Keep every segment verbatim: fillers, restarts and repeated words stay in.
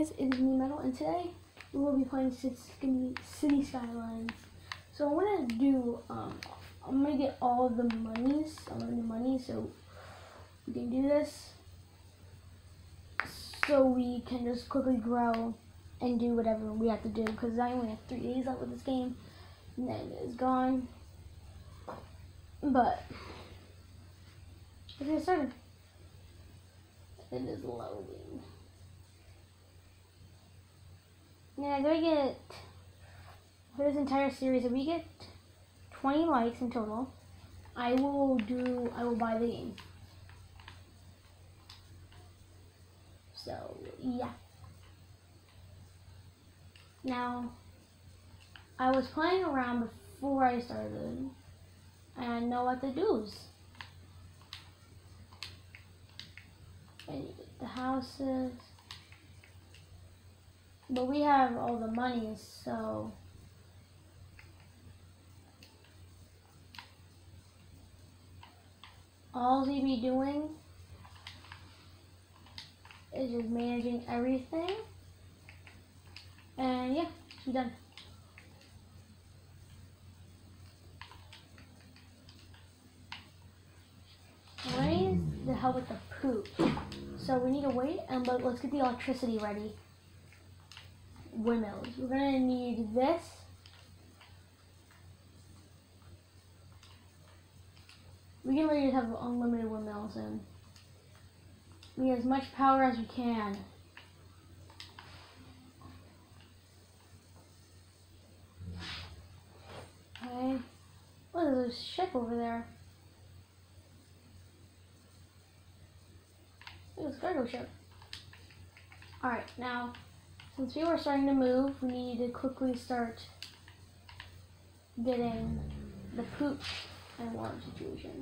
guys, it is me Metal, and today we will be playing City Skylines. So I'm gonna do, um, I'm gonna get all the monies, I'm gonna do money so we can do this. So we can just quickly grow and do whatever we have to do, because I only have three days left with this game, and then it's gone. But let's get started. It is loading. Yeah, if I get, for this entire series, if we get twenty likes in total, I will do, I will buy the game. So, yeah. Now, I was playing around before I started, and I know what to do. I need to get the houses. But we have all the money, so all we be doing is just managing everything, and yeah, we're done. Raise the hell with the poop. So we need to wait, and let, let's get the electricity ready. Windmills. We're gonna need this. We can literally have unlimited windmills, and we get as much power as we can. Okay. Oh, there's a ship over there. Look, it's a cargo ship. Alright, now, since we were starting to move, we need to quickly start getting the poop and water situation.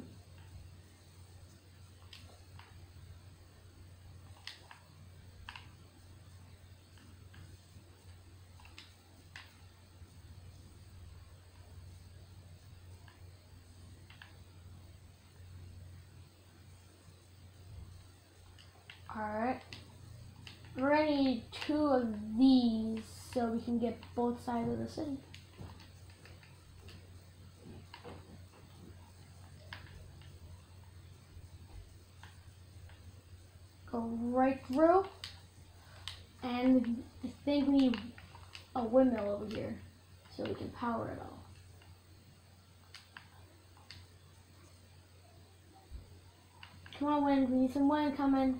Alright. We're gonna need two of these so we can get both sides of the city. Go right through. And I think we need a windmill over here so we can power it all. Come on, wind. We need some wind coming.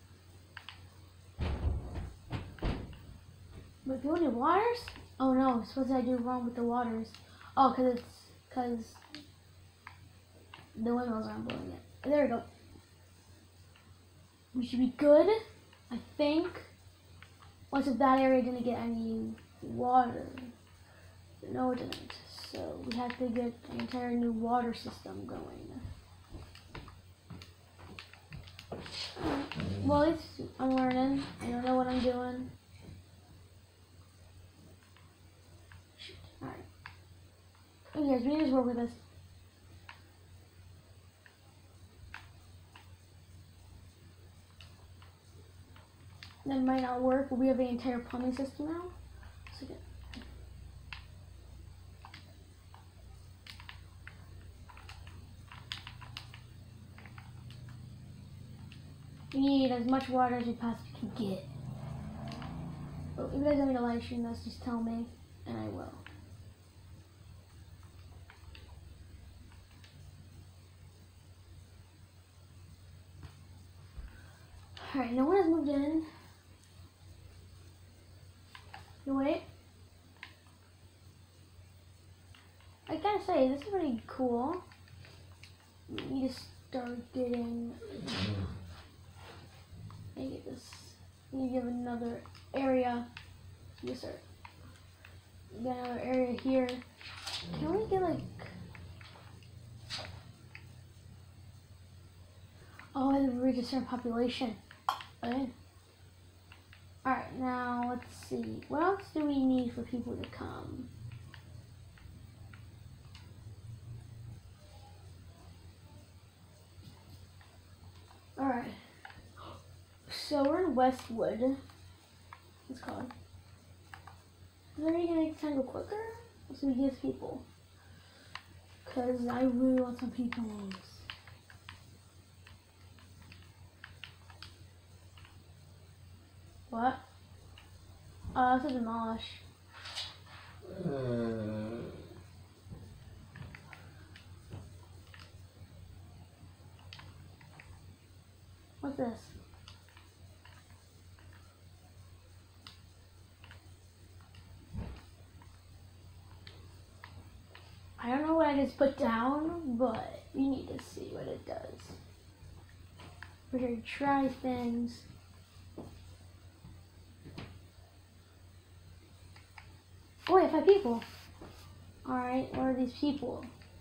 Wait, do we need waters? Oh no, what did I do wrong with the waters? Oh, because it's, because the windmills aren't blowing it. There we go. We should be good, I think. Once if that area didn't get any water. No, it didn't. So we have to get an entire new water system going. Well, at least I'm learning. I don't know what I'm doing. Alright. Oh, guys, we need to work with this. That might not work, but we have the entire plumbing system now. So good. We need as much water as we possibly can get. But if you guys want me to live stream this, just tell me, and I will. Alright, no one has moved in. No, wait. I gotta say, this is pretty cool. We need to start getting... I get this. We need to give another area. Yes, sir. We got another area here. Can we get like... Oh, I didn't reach a certain population. Okay. Alright, now let's see. What else do we need for people to come? Alright. So we're in Westwood. it's called. Is there any gonna make time go quicker? So we get people. Cause I really want some people. What? Oh, that's a demolish. Uh, What's this? I don't know what I just put down, but you need to see what it does. We're gonna try things. Oh wait, five people. Alright, what are these people?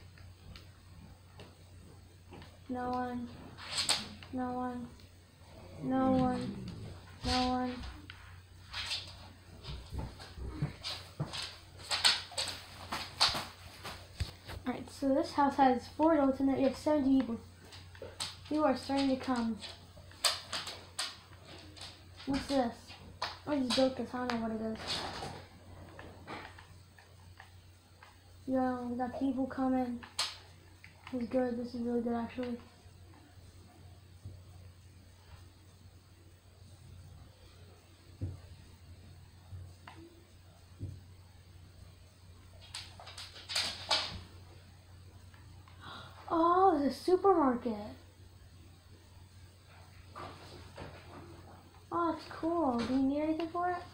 No one. No one. No one. No one. Alright, so this house has four adults in it. We have seventy people. People are starting to come. What's this? I just built this. I don't know what it is. Yo, we got people coming. This is good. This is really good, actually. Oh, it's a supermarket. Oh, it's cool. Do you need anything for it?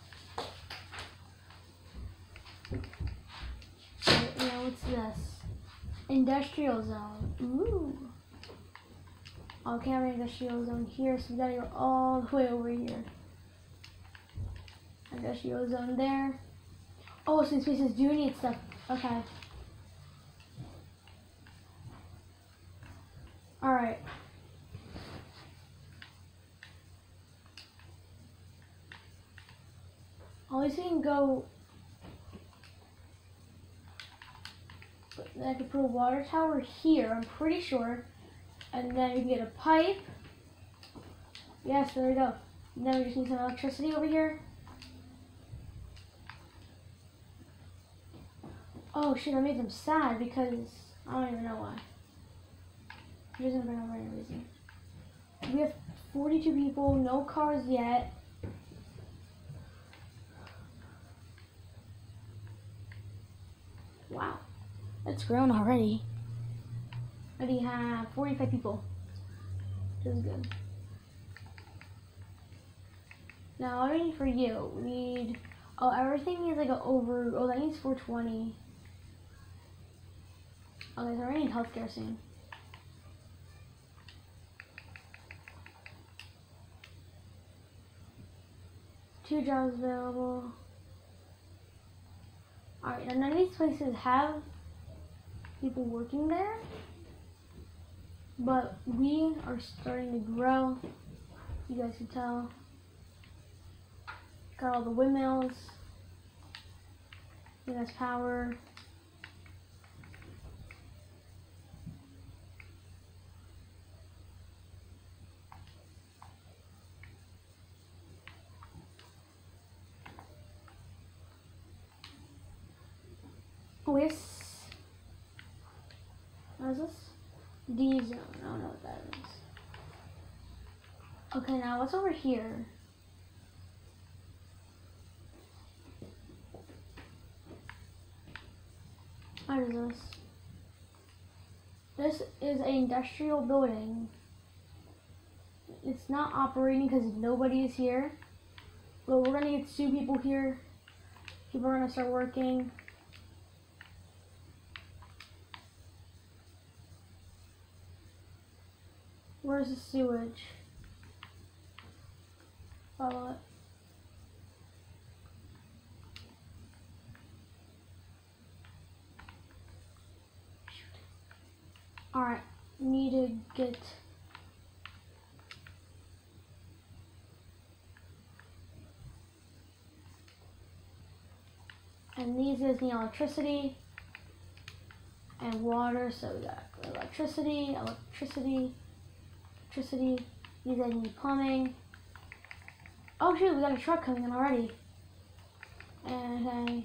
Right, yeah, what's this? Industrial zone. Ooh. Oh, can't have an industrial zone here, so we gotta go all the way over here. Industrial zone there. Oh, so these places do need stuff. Okay. Alright. At least we can go. I could put a water tower here, I'm pretty sure. And then we can get a pipe. Yes, there we go. And then we just need some electricity over here. Oh shit, I made them sad because I don't even know why. It doesn't bring up for any reason. We have forty-two people, no cars yet. Wow, it's grown already. I already have forty-five people. This is good. Now, what do we need for you? We need, oh, everything needs like a over, oh, that needs four twenty. Okay, so I need healthcare soon. Two jobs available. Alright, now none of these places have people working there, but we are starting to grow. You guys can tell. Got all the windmills. It has power. Oh, yes. What is this? D zone. I don't know what that is. Okay, now what's over here? What is this? This is an industrial building. It's not operating because nobody is here. But we're gonna get two people here. People are gonna start working. Where's the sewage? Follow it. Alright, need to get and these guys need electricity and water, so we got electricity, electricity, electricity, these guys need plumbing. Oh shoot, we got a truck coming in already. And I...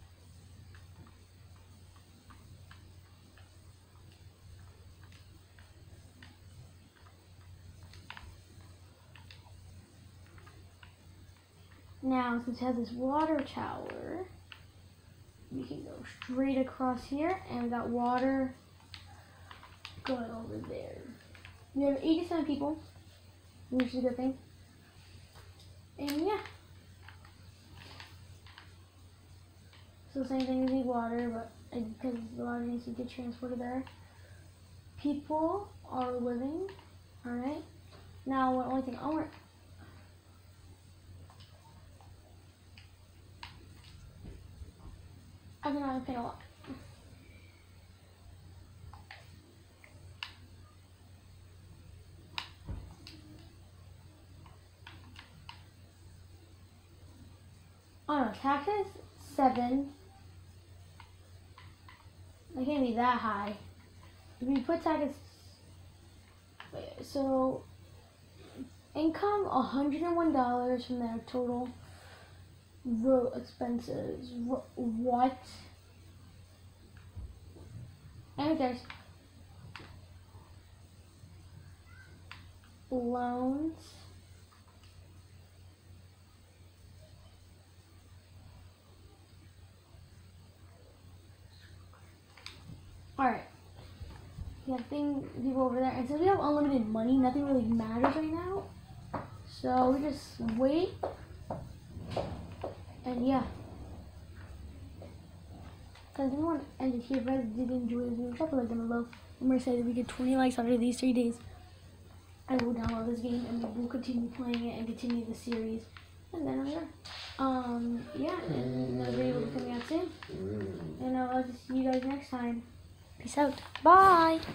Now, since it has this water tower, we can go straight across here, and we got water going over there. We have eighty-seven people, which is a good thing. And yeah. So same thing, we need water, but because the water needs to get transported there. People are living, alright. Now, the only thing I want... I can only pay a lot. Oh no, taxes, seven. They can't be that high. If we put taxes, so income, one hundred one dollars from their total. Road expenses, what? And there's loans. Alright. We have thing, people over there. And since we have unlimited money, nothing really matters right now. So we just wait. And yeah. So I didn't want to end it here, but if you did enjoy this video, drop a like down below. I'm going to say that we get twenty likes after these three days. I will download this game and we'll continue playing it and continue the series. And then I'm there. Um, yeah, and another video will be coming out soon. And I'll just see you guys next time. Peace out. Bye.